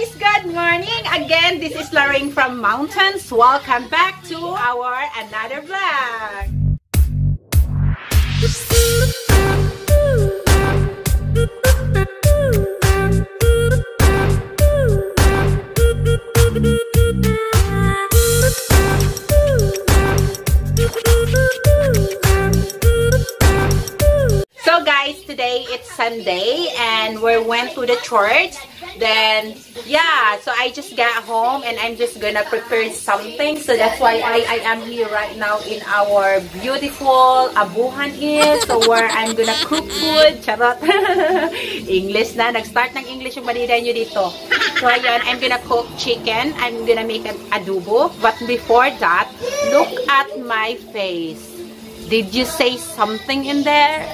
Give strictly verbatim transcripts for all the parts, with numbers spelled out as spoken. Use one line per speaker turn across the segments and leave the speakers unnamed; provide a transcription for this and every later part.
guys! Good morning! Again, this is Lorraine from Mountains. Welcome back to our another vlog. So guys, today it's Sunday and we went to the church. Then yeah, so I just got home and I'm just gonna prepare something. So that's why I, I am here right now in our beautiful Abuhan Hill. So where I'm gonna cook food. Charot. English na. Nag-start ng English yung balita nyo dito. So ayun, I'm gonna cook chicken. I'm gonna make an adobo. But before that, look at my face. Did you say something in there?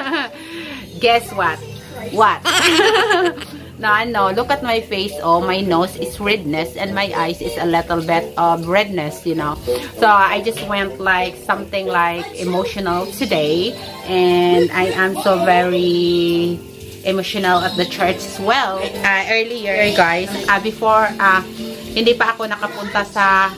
Guess what? What? No, no. Look at my face. Oh, my nose is redness and my eyes is a little bit of redness, you know. So I just went like something like emotional today, and I am so very emotional at the church as well. Uh, earlier, guys, uh, before, uh, hindi pa ako nakapunta sa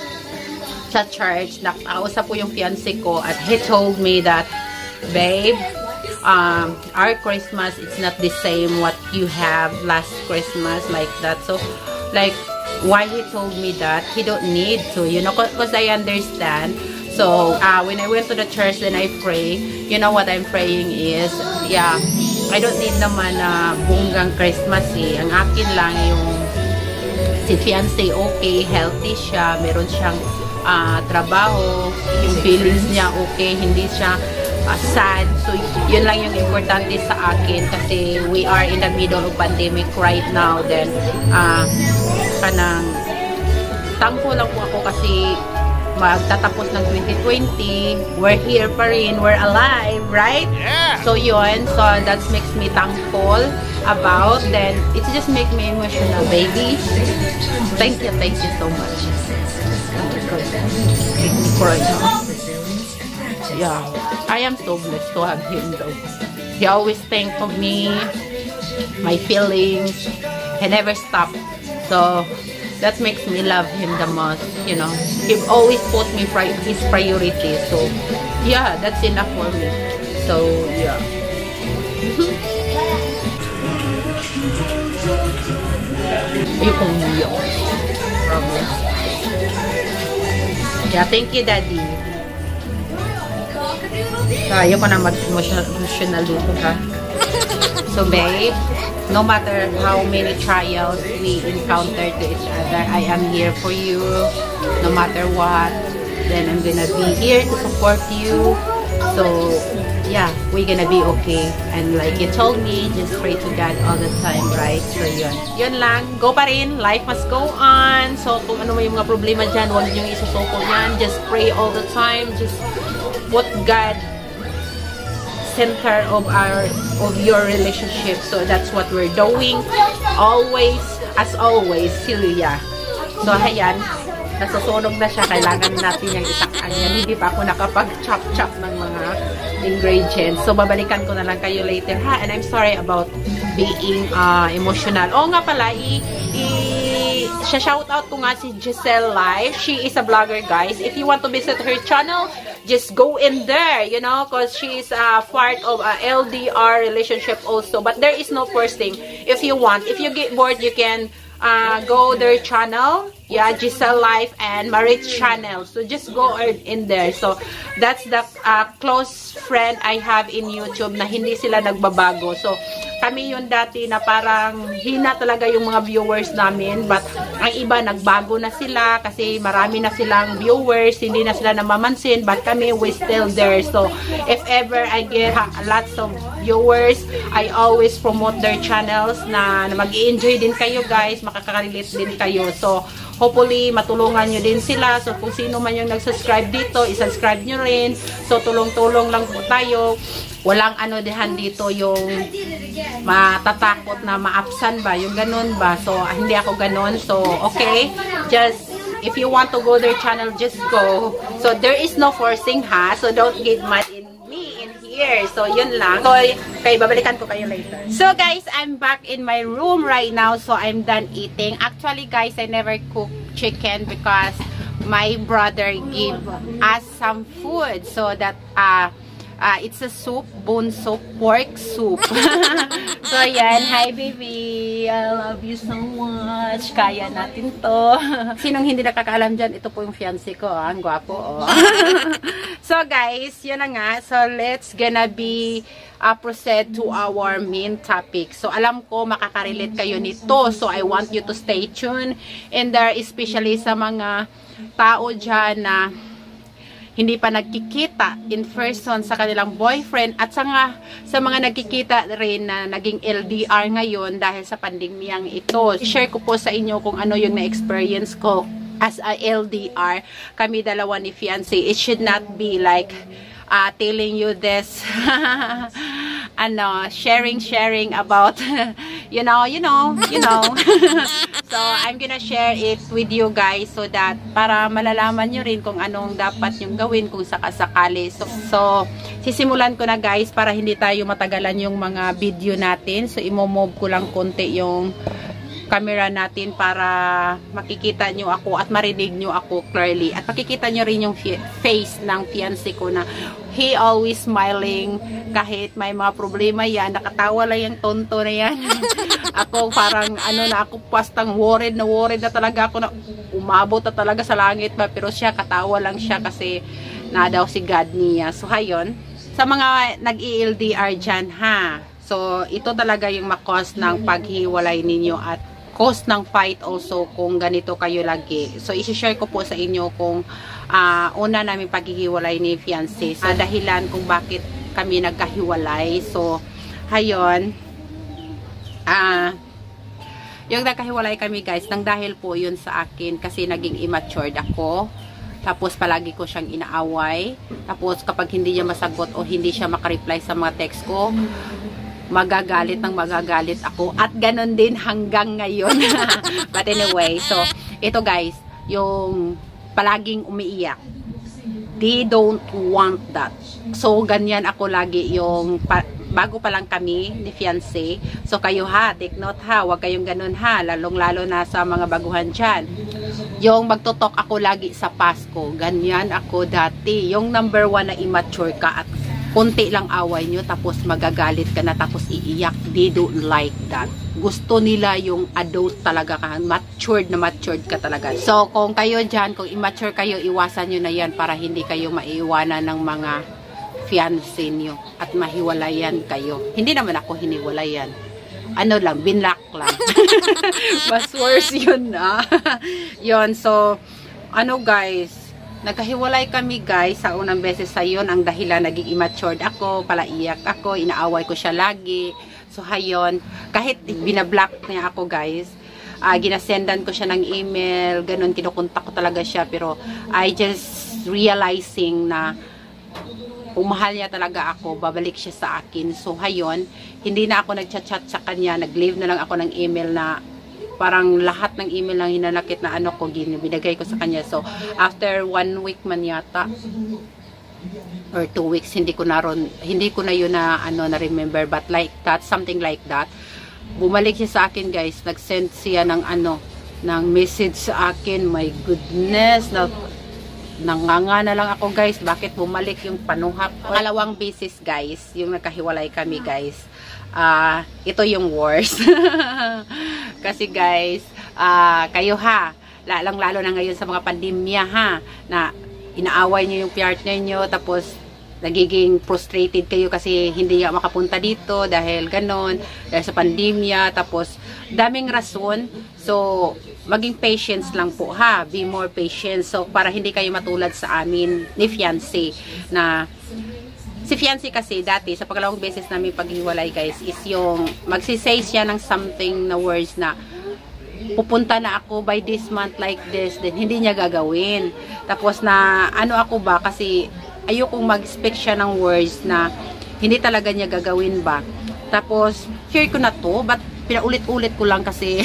sa church, nakausap ko yung fiancé ko at he told me that, babe, um, our Christmas it's not the same what you have last Christmas, like that. So, like, why he told me that? He don't need to, you know, because I understand. So, uh, when I went to the church, then I pray. You know what I'm praying is, yeah, I don't need naman na uh, bunggang Christmas eh. Ang akin lang yung si fiancé okay, healthy siya, meron siyang Uh, trabaho, yung feelings niya okay, hindi siya uh, sad. So yun lang yung importante sa akin kasi we are in the middle of pandemic right now. Then uh, kanang thankful lang po ako kasi magtatapos ng twenty twenty, we're here pa rin, we're alive, right? Yeah. So yun, so that makes me thankful about. Then it just make me emotional, baby. Thank you, thank you so much. Yeah, I am so blessed to have him though. He always think of me, my feelings. He never stop. So that makes me love him the most, you know. He always put me pri his priority. So yeah, that's enough for me. So yeah. You can promise. Yeah, thank you, Daddy. So, ayoko na mag-emotional dito, ha? So, babe, no matter how many trials we encounter to each other, I am here for you. No matter what, then I'm gonna be here to support you. So, yeah, we're gonna be okay. And like you told me, just pray to God all the time, right? So, yun. Yun lang. Go pa rin. Life must go on. So, kung ano may mga problema dyan, huwag niyong isusuko yan. Just pray all the time. Just put God center of our of your relationship. So, that's what we're doing. Always, as always, Celia. So, ayan. Nasusunog na siya. Kailangan natin yung itakpan yan. Hindi pa ako nakapag-chop-chop ng mga ingredients. So, babalikan ko na lang kayo later, ha? And I'm sorry about being uh, emotional. Oo nga pala, i, i shoutout ko nga si Giselle Live. She is a vlogger, guys. If you want to visit her channel, just go in there, you know, because she is a uh, part of a L D R relationship also. But there is no forcing. If you want, if you get bored, you can uh, go their channel. Yeah, Giselle Life and Marit channel. So just go in there. So that's the uh, close friend I have in YouTube na hindi sila nagbabago. So kami yun dati na parang hina talaga yung mga viewers namin. But ang iba nagbago na sila kasi marami na silang viewers. Hindi na sila namamansin. But kami, we still there. So if ever I get lots of viewers, I always promote their channels na, na mag-i-enjoy din kayo, guys. Makaka-relate din kayo. So hopefully, matulungan nyo din sila. So, kung sino man yung nag-subscribe dito, isubscribe nyo rin. So, tulong-tulong lang po tayo. Walang ano dihan dito yung matatakot na ma-absan ba. Yung ganun ba. So, hindi ako ganun. So, okay. Just, if you want to go their channel, just go. So, there is no forcing, ha? So, don't get mad in me in here. here. So, yun lang. So, okay, babalikan ko kayo later. So, guys, I'm back in my room right now. So, I'm done eating. Actually, guys, I never cook chicken because my brother gave us some food. So, that, uh, Uh, it's a soup, bone soup, pork soup. So, yan. Hi, baby. I love you so much. Kaya natin to. Sinong hindi nakakaalam dyan, ito po yung fiancé ko. Ah. Ang gwapo, oh. So, guys, yun na nga. So, let's gonna be uh, proceed to our main topic. So, alam ko, makaka-relate kayo nito. So, I want you to stay tuned. And there, especially sa mga tao dyan na hindi pa nagkikita in person sa kanilang boyfriend at sa, nga, sa mga nagkikita rin na naging L D R ngayon dahil sa pandemyang ito. Share ko po sa inyo kung ano yung na-experience ko as a L D R. Kami dalawa ni fiancé. It should not be like uh, telling you this ano, sharing, sharing about you know, you know, you know. So, I'm gonna share it with you guys so that para malalaman nyo rin kung anong dapat yung gawin kung sakasakali. So, so, sisimulan ko na guys para hindi tayo matagalan yung mga video natin. So, imo-move ko lang konti yung camera natin para makikita nyo ako at marinig nyo ako clearly. At makikita nyo rin yung face ng fiancé ko na he always smiling kahit may mga problema yan. Nakatawa lang yung tonto na yan. Ako parang ano na ako pastang worried na worried na talaga ako na umabot na talaga sa langit ba. Pero siya katawa lang siya kasi na daw si God niya. So hayon, sa mga nag-I L D R dyan ha. So ito talaga yung makos ng paghiwalay ninyo at cause ng fight also kung ganito kayo lagi. So, isi-share ko po sa inyo kung uh, una namin paghihiwalay ni fiancé. So, dahilan kung bakit kami nagkahiwalay. So, hayon. Ah, uh, yung nagkahiwalay kami guys, nang dahil po yun sa akin kasi naging immature ako. Tapos, palagi ko siyang inaaway. Tapos, kapag hindi niya masagot o hindi siya makareply sa mga text ko, magagalit ng magagalit ako at ganun din hanggang ngayon. But anyway, so ito guys, yung palaging umiiyak, they don't want that. So ganyan ako lagi yung pa, bago pa lang kami ni fiancé. So kayo ha, take note ha, wag kayong ganun ha, lalong lalo na sa mga baguhan dyan. Yung magtutok ako lagi sa Pasko, ganyan ako dati. Yung number one na immature ka at konti lang away nyo, tapos magagalit ka na, tapos iiyak. They don't like that. Gusto nila yung adult talaga ka, matured na matured ka talaga. So, kung kayo dyan, kung immature kayo, iwasan nyo na yan para hindi kayo maiiwanan ng mga fiancé nyo at mahiwalayan kayo. Hindi naman ako hiniwalayan. Ano lang, binlock lang. Mas worse yun na. Yun, so, ano guys, nagkahiwalay kami guys sa unang beses sa yun. Ang dahilan naging immatured ako, palaiyak ako, inaaway ko siya lagi. So hayon, kahit binablock niya ako guys, uh, ginasendan ko siya ng email, ganun, kinukontak ko talaga siya. Pero I just realizing na kung mahal niya talaga ako, babalik siya sa akin. So hayon, hindi na ako nagchat-chat sa kanya, nag-leave na lang ako ng email na parang lahat ng email lang hinanakit na ano ko, binigay ko sa kanya. So, after one week man yata, or two weeks, hindi ko na ron, hindi ko na yun na, ano, na remember, but like that, something like that, bumalik siya sa akin guys, nag-send siya ng ano, ng message sa akin, my goodness, na, nanganga na lang ako guys, bakit bumalik yung panuhak ko. Pangalawang beses guys, yung nagkahiwalay kami guys, ah, uh, ito yung worst. Kasi guys, uh, kayo ha, lalang lalo na ngayon sa mga pandemya ha, na inaaway nyo yung partner nyo, tapos nagiging frustrated kayo kasi hindi nga makapunta dito dahil ganon, dahil sa pandemya, tapos daming rason. So, maging patience lang po ha, be more patient. So, para hindi kayo matulad sa amin ni fiancé na si fiancé kasi dati, sa pangalawang beses namin paghiwalay guys, is yung magsisay siya ng something na words na pupunta na ako by this month like this, then hindi niya gagawin. Tapos na ano ako ba, kasi ayokong mag-speak siya ng words na hindi talaga niya gagawin ba. Tapos, share ko na to, but pinaulit-ulit ko lang kasi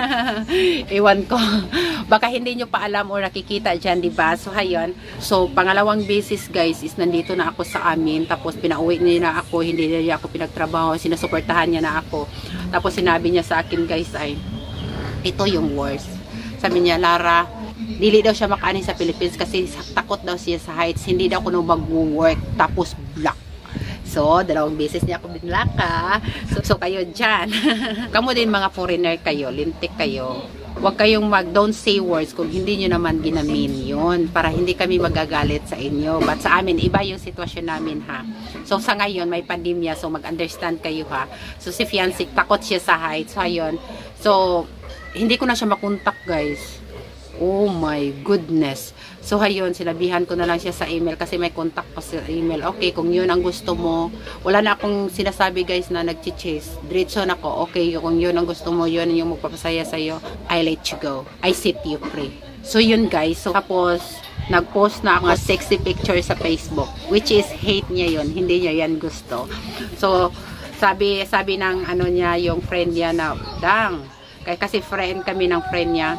iwan ko. Baka hindi nyo pa alam or nakikita dyan, diba? So, hayon. So, pangalawang basis, guys, is nandito na ako sa amin. Tapos, pinauwi niya na ako. Hindi niya ako pinagtrabaho. Sinasuportahan niya na ako. Tapos, sinabi niya sa akin, guys, ay, ito yung worst. Sabi niya, Lara, dili daw siya makaani sa Philippines kasi takot daw siya sa heights. Hindi daw kuno mag-work. Tapos, black. So, dalawang beses niya ako binlaka. So, so kayo dyan. Kamu din mga foreigner kayo, lintik kayo. Huwag kayong mag, don't say words kung hindi nyo naman ginamin yun. Para hindi kami magagalit sa inyo. But sa amin, iba yung sitwasyon namin ha. So, sa ngayon, may pandemya. So, mag-understand kayo ha. So, si fiancé, takot siya sa heights. So, ayun. So, hindi ko na siya makontak guys. Oh my goodness. So, ayun, sinabihan ko na lang siya sa email kasi may contact pa sa email. Okay, kung yun ang gusto mo, wala na akong sinasabi guys na nag-chase. Diretso na ko. Okay, kung yun ang gusto mo, yun yung magpapasaya sa'yo, I let you go. I set you free. So, yun guys. So, tapos, nag-post na ako sexy picture sa Facebook, which is hate niya yun. Hindi niya yan gusto. So, sabi, sabi ng ano niya, yung friend niya na, dang, kasi friend kami ng friend niya,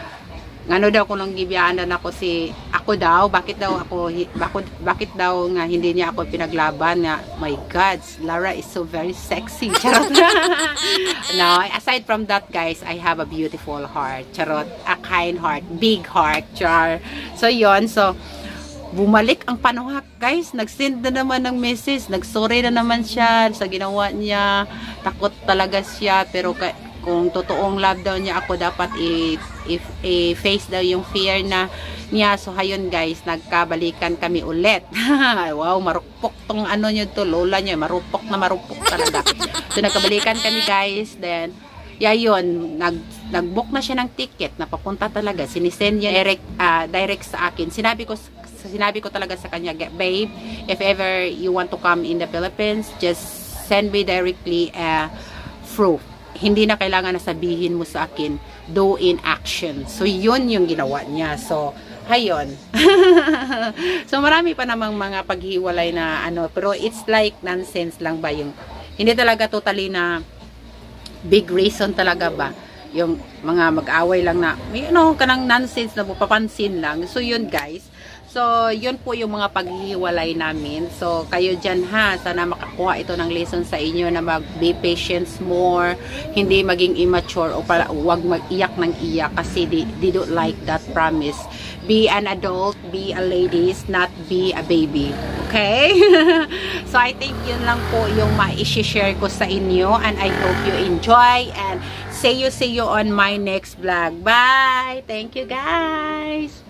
ano daw kung nang gibiyaan na ako si ako daw bakit daw ako bakit bakit daw nga hindi niya ako pinaglaban nga my God, Lara is so very sexy. Charot. No, aside from that guys, I have a beautiful heart. Charot, a kind heart, big heart. Char. So yon, so bumalik ang panuhak guys, nag-send na naman ng message, nag-sorry na naman siya sa ginawa niya. Takot talaga siya pero kung totoong love daw niya ako, dapat i if i-face daw yung fear na niya. So hayun guys, nagkabalikan kami ulit. Wow, marupok tong ano niyo to, lola niya, marupok na marupok talaga. So nagkabalikan kami guys, then yeah, yun, nag nag-book na siya ng ticket na papunta talaga. Sinisend niya direct, uh, direct sa akin. Sinabi ko sinabi ko talaga sa kanya, babe, if ever you want to come in the Philippines, just send me directly a uh, proof. Hindi na kailangan na sabihin mo sa akin, do in action. So, yun yung ginawa niya. So, ayun. So, marami pa namang mga paghiwalay na ano, pero it's like nonsense lang ba yung, hindi talaga totally na big reason talaga ba? Yung mga mag-away lang na, you know, kanang nonsense na papansin lang. So, yun guys. So, yun po yung mga paghihiwalay namin. So, kayo dyan ha, sana makakuha ito ng lesson sa inyo na mag-be patient more, hindi maging immature o pala, huwag mag-iyak ng iyak kasi they, they don't like that promise. Be an adult, be a ladies, not be a baby. Okay? So, I think yun lang po yung ma-share ko sa inyo and I hope you enjoy and see you, see you on my next vlog. Bye! Thank you guys!